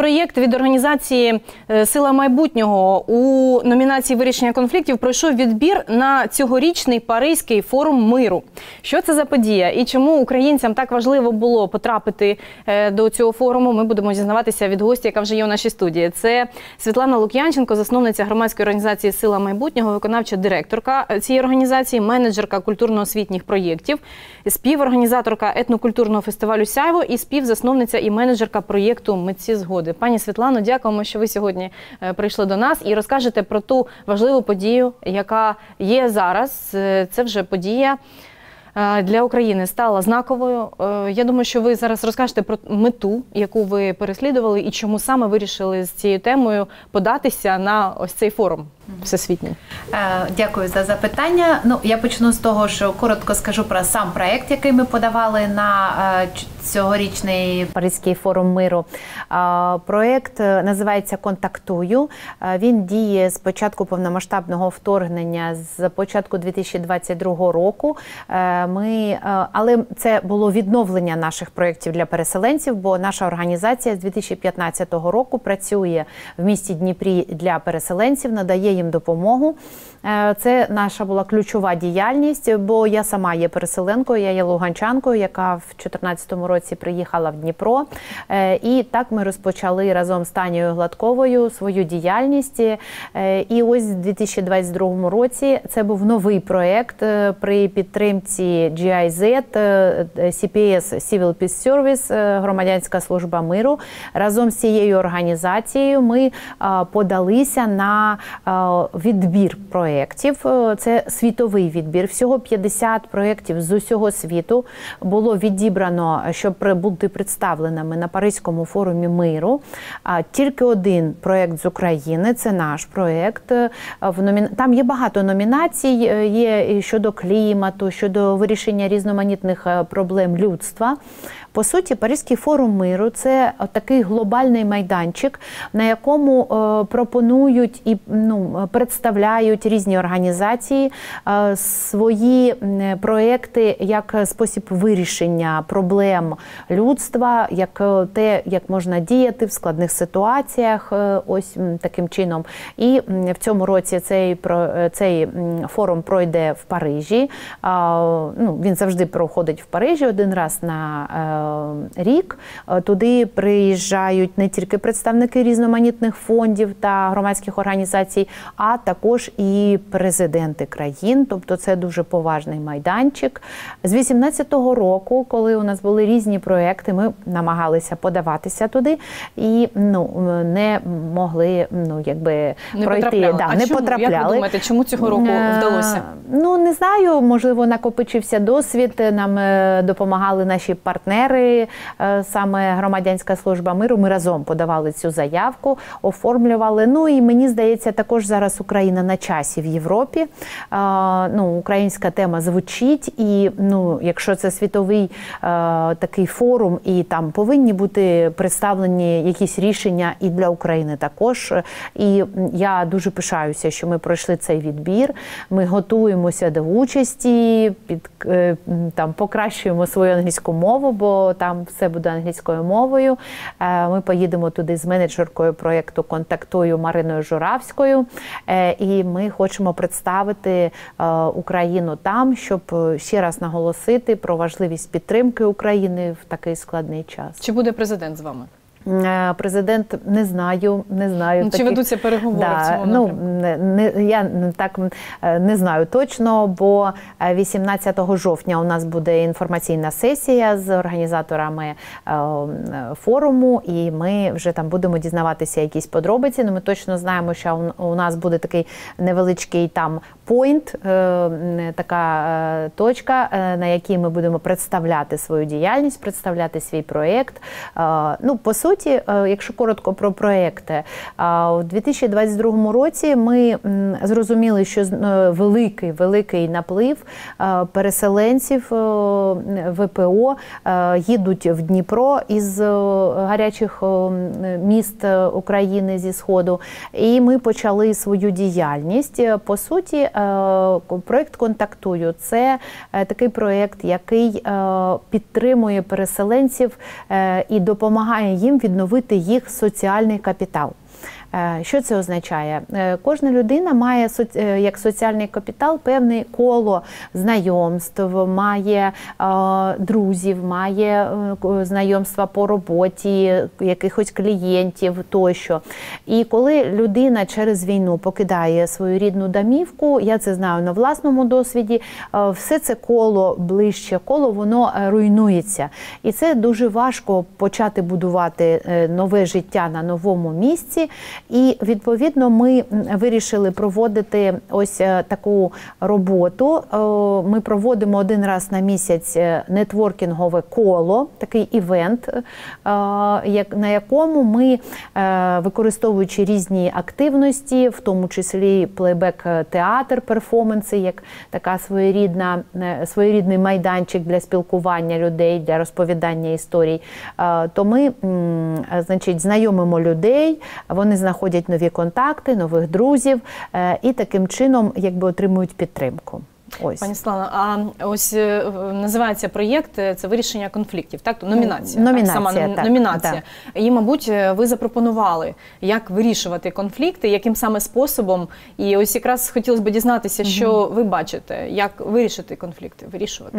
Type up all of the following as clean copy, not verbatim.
проєкт від організації «Сила майбутнього» у номінації «Вирішення конфліктів» пройшов відбір на цьогорічний Паризький форум миру. Що це за подія і чому українцям так важливо було потрапити до цього форуму, ми будемо дізнаватися від гостя, яка вже є у нашій студії. Це Світлана Лук'янченко, засновниця громадської організації «Сила майбутнього», виконавча директорка цієї організації, менеджерка культурно-освітніх проєктів, співорганізаторка етнокультурного фестивалю «Сяйво» і співзасновниця і менеджерка проєкту «Митці згоди». Пані Світлано, дякуємо, що ви сьогодні прийшли до нас і розкажете про ту важливу подію, яка є зараз. Це вже подія для України стала знаковою. Я думаю, що ви зараз розкажете про мету, яку ви переслідували і чому саме вирішили з цією темою податися на ось цей форум всесвітній. Дякую за запитання. Я почну з того, що коротко скажу про сам проєкт, який ми подавали на цьогорічний Паризький форум миру. Проєкт називається «Контактую». Він діє з початку повномасштабного вторгнення, з початку 2022 року. Але це було відновлення наших проєктів для переселенців, бо наша організація з 2015 року працює в місті Дніпрі для переселенців, надає їм допомогу. Це наша була ключова діяльність, бо я сама є переселенкою, я є луганчанкою, яка в 2014 році приїхала в Дніпро. І так ми розпочали разом з Танією Гладковою свою діяльність. І ось у 2022 році це був новий проєкт при підтримці GIZ, CPS Civil Peace Service, Громадянська служба миру. Разом з цією організацією ми подалися на відбір проєктів. Це світовий відбір. Всього 50 проєктів з усього світу було відібрано, щоб бути представленими на Паризькому форумі миру. Тільки один проєкт з України, це наш проєкт. Там є багато номінацій, є щодо клімату, щодо вирішення різноманітних проблем людства. По суті, Паризький форум миру – це такий глобальний майданчик, на якому пропонують і представляють різні організації свої проекти як спосіб вирішення проблем людства, як те, як можна діяти в складних ситуаціях, ось таким чином. І в цьому році цей форум пройде в Парижі. Він завжди проходить в Парижі один раз на рік. Туди приїжджають не тільки представники різноманітних фондів та громадських організацій, а також і президенти країн. Тобто це дуже поважний майданчик. З 2018 року, коли у нас були різні проекти, ми намагалися подаватися туди і не могли пройти. Не потрапляли. Як ви думаєте, чому цього року вдалося? Не знаю, можливо, накопичився досвід. Нам допомагали наші партнери, саме Громадянська служба миру. Ми разом подавали цю заявку, оформлювали. І мені здається, також зараз Україна на часі в Європі. Українська тема звучить, і якщо це світовий такий форум, і там повинні бути представлені якісь рішення і для України також. І я дуже пишаюся, що ми пройшли цей відбір. Ми готуємося до участі, покращуємо свою англійську мову, бо там все буде англійською мовою. Ми поїдемо туди з менеджеркою проєкту «Контактую» Мариною Журавською. І ми хочемо представити Україну там, щоб ще раз наголосити про важливість підтримки України в такий складний час. Чи буде президент з вами? Президент не знаю. Чи ведуться переговори в цьому напрямку? Я так не знаю точно, бо 18 жовтня у нас буде інформаційна сесія з організаторами форуму, і ми вже там будемо дізнаватися якісь подробиці. Ми точно знаємо, що у нас буде такий невеличкий там пойнт, така точка, на якій ми будемо представляти свою діяльність, представляти свій проєкт. По суті, якщо коротко про проєкти, у 2022 році ми зрозуміли, що великий наплив переселенців ВПО їдуть в Дніпро із гарячих міст України зі Сходу, і ми почали свою діяльність. По суті, проєкт «Контактую» – це такий проєкт, який підтримує переселенців і допомагає їм відновити їх соціальний капітал. Що це означає? Кожна людина має як соціальний капітал певне коло знайомств, має друзів, має знайомства по роботі, якихось клієнтів тощо. І коли людина через війну покидає свою рідну домівку, я це знаю на власному досвіді, все це коло, ближче коло, воно руйнується. І це дуже важко почати будувати нове життя на новому місці. І, відповідно, ми вирішили проводити ось таку роботу. Ми проводимо один раз на місяць нетворкінгове коло, такий івент, на якому ми, використовуючи різні активності, в тому числі плейбек-театр, перформанси, як така своєрідний майданчик для спілкування людей, для розповідання історій, то ми, значить, знайомимо людей, вони знаходять нові контакти, нових друзів і таким чином якби отримують підтримку. Ось. Пані Світлано, а ось називається проєкт «Це вирішення конфліктів», так? Номінація. Номінація, так, номінація. Так. І, мабуть, ви запропонували, як вирішувати конфлікти, яким саме способом. І ось якраз хотілося б дізнатися, що ви бачите, як вирішити конфлікти, вирішувати.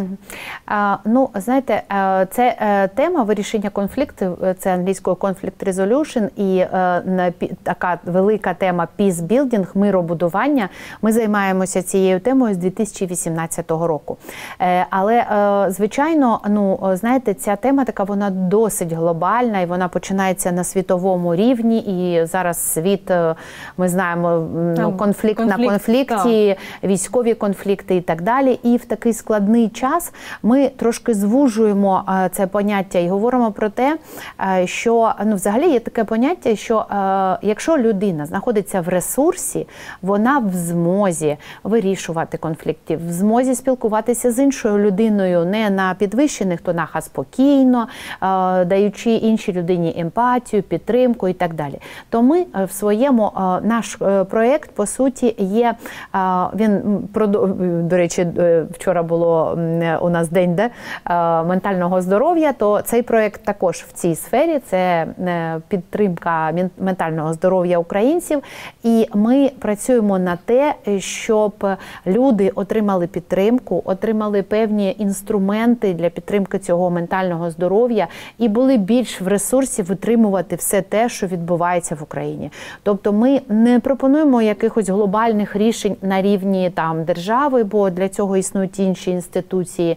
Ну, знаєте, це тема вирішення конфліктів, це англійською conflict resolution, і така велика тема peace building, миробудування. Ми займаємося цією темою з 2018 року. Але, звичайно, ну, знаєте, ця тема така, вона досить глобальна, і вона починається на світовому рівні, і зараз світ, ми знаємо, конфлікт на конфлікті, військові конфлікти і так далі. І в такий складний час ми трошки звужуємо це поняття і говоримо про те, що, ну, взагалі є таке поняття, що якщо людина знаходиться в ресурсі, вона в змозі вирішувати конфлікти, в змозі спілкуватися з іншою людиною не на підвищених тонах, а спокійно, даючи іншій людині емпатію, підтримку і так далі. То ми в своєму, наш проєкт, по суті, є, він, до речі, вчора було у нас День ментального здоров'я, то цей проєкт також в цій сфері, це підтримка ментального здоров'я українців, і ми працюємо на те, щоб люди отримали підтримку, отримали певні інструменти для підтримки цього ментального здоров'я і були більш в ресурсі витримувати все те, що відбувається в Україні. Тобто ми не пропонуємо якихось глобальних рішень на рівні там держави, бо для цього існують інші інституції,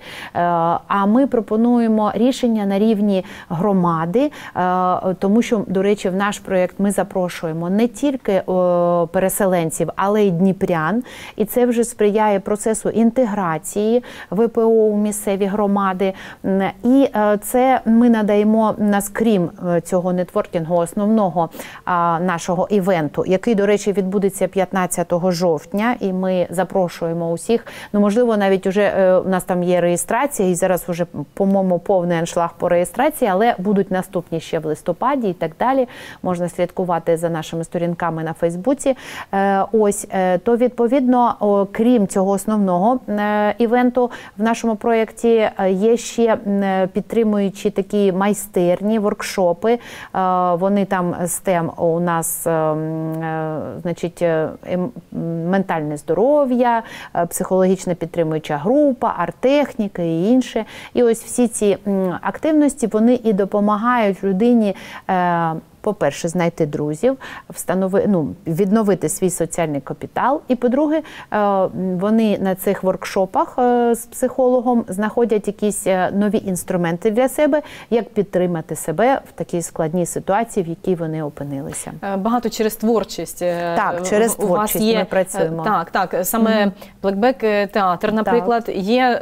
а ми пропонуємо рішення на рівні громади, тому що, до речі, в наш проєкт ми запрошуємо не тільки переселенців, але й дніпрян, і це вже сприяє процесу інтеграції ВПО у місцеві громади. І це ми надаємо, крім цього нетворкінгу, основного нашого івенту, який, до речі, відбудеться 15 жовтня, і ми запрошуємо усіх. Ну, можливо, навіть уже у нас там є реєстрація, і зараз вже, по-моєму, повний аншлаг по реєстрації, але будуть наступні ще в листопаді і так далі. Можна слідкувати за нашими сторінками на Фейсбуці. Ось, то, відповідно, крім цього основного івенту, в нашому проєкті є ще підтримуючі такі майстерні, воркшопи. Вони там з тем у нас, значить, ментальне здоров'я, психологічна підтримуюча група, арт-техніка і інше. І ось всі ці активності, вони і допомагають людині, по-перше, знайти друзів, відновити свій соціальний капітал. І, по-друге, вони на цих воркшопах з психологом знаходять якісь нові інструменти для себе, як підтримати себе в такій складній ситуації, в якій вони опинилися. Багато через творчість. Так, через творчість ми працюємо. Так, саме плейбек-театр, наприклад, є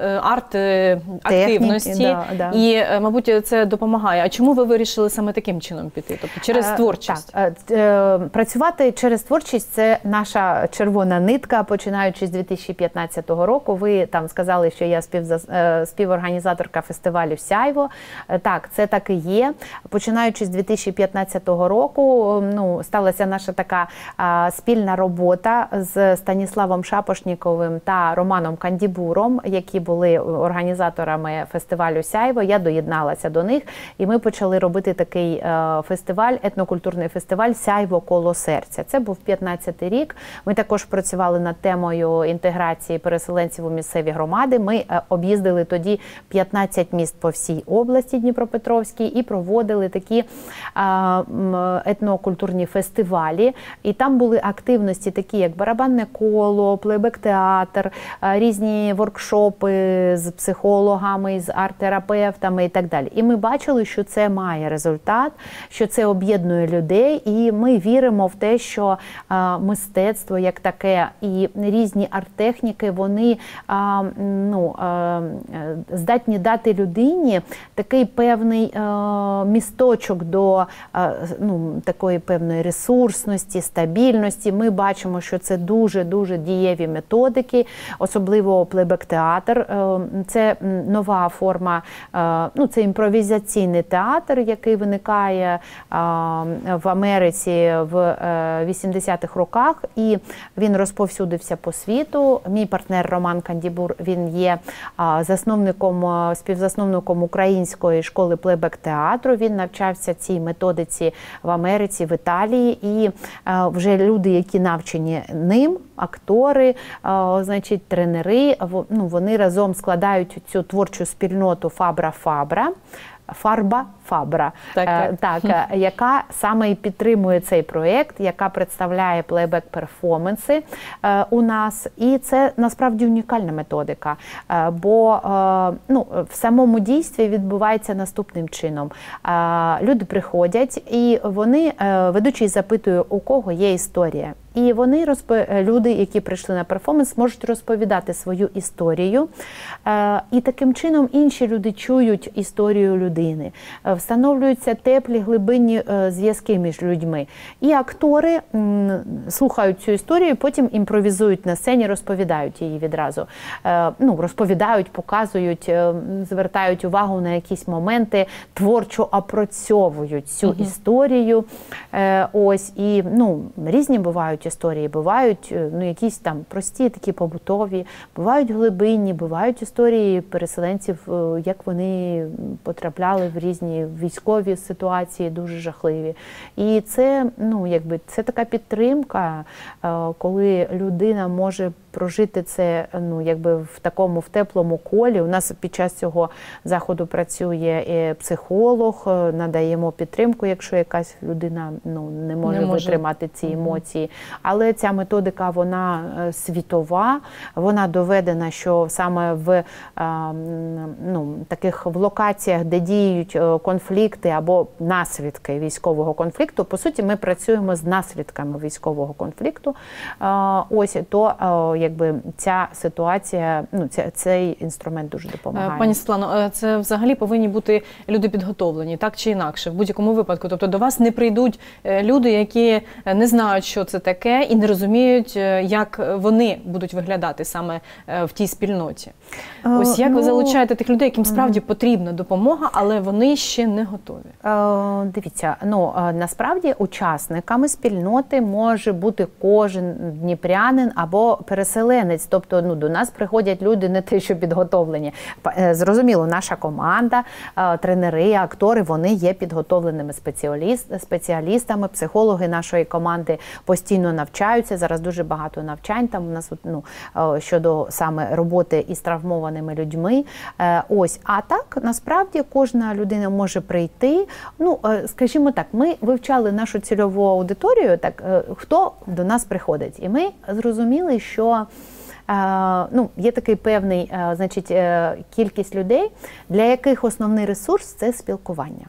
арт-активності, і, мабуть, це допомагає. А чому ви вирішили саме таким чином піти? Тобто Через творчість. Так, працювати через творчість – це наша червона нитка, починаючи з 2015 року. Ви там сказали, що я співорганізаторка фестивалю «Сяйво». Так, це так і є. Починаючи з 2015 року, сталася наша така спільна робота з Станіславом Шапошніковим та Романом Кандібуром, які були організаторами фестивалю «Сяйво». Я доєдналася до них, і ми почали робити такий фестиваль, етнокультурний фестиваль «Сяйво коло серця». Це був 15-й рік. Ми також працювали над темою інтеграції переселенців у місцеві громади. Ми об'їздили тоді 15 міст по всій області Дніпропетровській і проводили такі етнокультурні фестивалі. І там були активності такі, як барабанне коло, плейбек-театр, різні воркшопи з психологами, з арт-терапевтами і так далі. І ми бачили, що це має результат, що це об'єднує людей, і ми віримо в те, що мистецтво як таке і різні арт-техніки, вони здатні дати людині такий певний місточок до такої певної ресурсності, стабільності. Ми бачимо, що це дуже-дуже дієві методики, особливо плейбек-театр. Це нова форма, це імпровізаційний театр, який виникає в Америці в 80-х роках, і він розповсюдився по світу. Мій партнер Роман Кандібур, він є співзасновником української школи плейбек-театру. Він навчався цій методиці в Америці, в Італії, і вже люди, які навчені ним, актори, тренери, вони разом складають цю творчу спільноту Фабра-Фабра. Фарба-Фабра, яка саме і підтримує цей проєкт, яка представляє плейбек-перформанси у нас. І це насправді унікальна методика, бо в самому дійстві відбувається наступним чином. Люди приходять, і вони, ведучий запитує, у кого є історія. І вони, люди, які прийшли на перформанс, можуть розповідати свою історію. І таким чином інші люди чують історію людини. Встановлюються теплі, глибинні зв'язки між людьми. І актори слухають цю історію, потім імпровізують на сцені, розповідають її відразу. Розповідають, показують, звертають увагу на якісь моменти, творчо опрацьовують цю історію. І різні бувають історії. Бувають якісь там прості, такі побутові, бувають глибинні, бувають історії переселенців, як вони потрапляли в різні військові ситуації, дуже жахливі. І це, це така підтримка, коли людина може прожити це, в теплому колі. У нас під час цього заходу працює психолог, надаємо підтримку, якщо якась людина не може витримати ці емоції. Але ця методика, вона світова, вона доведена, що саме в таких локаціях, де діють конфлікти або наслідки військового конфлікту, по суті, ми працюємо з наслідками військового конфлікту. Ця ситуація, цей інструмент дуже допомагає. Пані Світлано, це взагалі повинні бути люди підготовлені, так чи інакше, в будь-якому випадку. Тобто до вас не прийдуть люди, які не знають, що це таке, і не розуміють, як вони будуть виглядати саме в тій спільноті. Ось як ви залучаєте тих людей, яким справді потрібна допомога, але вони ще не готові? Дивіться, насправді учасниками спільноти може бути кожен дніпрянин або переселенець. Тобто до нас приходять люди не те, що підготовлені. Зрозуміло, наша команда, тренери, актори, вони є підготовленими спеціалістами, психологи нашої команди постійно навчаються. Зараз дуже багато навчань там у нас щодо саме роботи із травмованими людьми. А так, насправді, кожна людина може прийти. Скажімо так, ми вивчали нашу цільову аудиторію, хто до нас приходить. І ми зрозуміли, що є такий певний, кількість людей, для яких основний ресурс – це спілкування.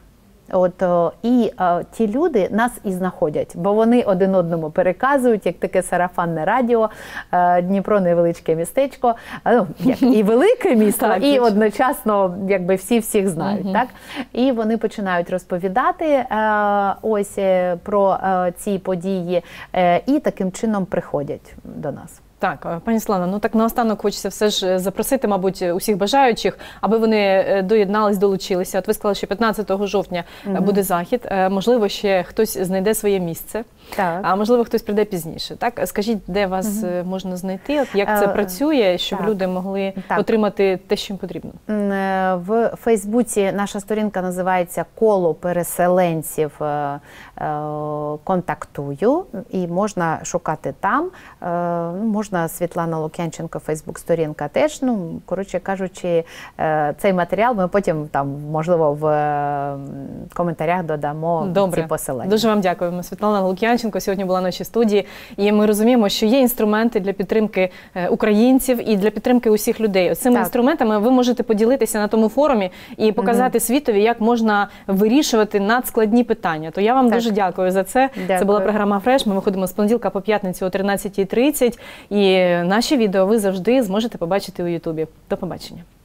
Ті люди нас і знаходять, бо вони один одному переказують, як таке сарафанне радіо, Дніпро невеличке містечко, як і велике місто, так, і одночасно якби всі всіх знають. Так? І вони починають розповідати про ці події і таким чином приходять до нас. Так, пані Світлано, ну так наостанок хочеться все ж запросити, мабуть, усіх бажаючих, аби вони доєднались, долучилися. От ви сказали, що 15 жовтня буде захід, можливо, ще хтось знайде своє місце, а можливо, хтось прийде пізніше. Так, скажіть, де вас можна знайти, от як це працює, щоб люди могли отримати те, що їм потрібно? В Фейсбуці наша сторінка називається «Коло переселенців контактую», і можна шукати там, можна Світлана Лук'янченко, Фейсбук-сторінка теж. Коротше кажучи, цей матеріал ми потім, можливо, в коментарях додамо ці посилання. Дуже вам дякуємо. Світлана Лук'янченко сьогодні була в нашій студії. І ми розуміємо, що є інструменти для підтримки українців і для підтримки усіх людей. Ось цими інструментами ви можете поділитися на тому форумі і показати світові, як можна вирішувати надскладні питання. То я вам дуже дякую за це. Це була програма «Фреш». Ми виходимо з понеділка по п'ятницю о 13:30. І наші відео ви завжди зможете побачити у Ютубі. До побачення.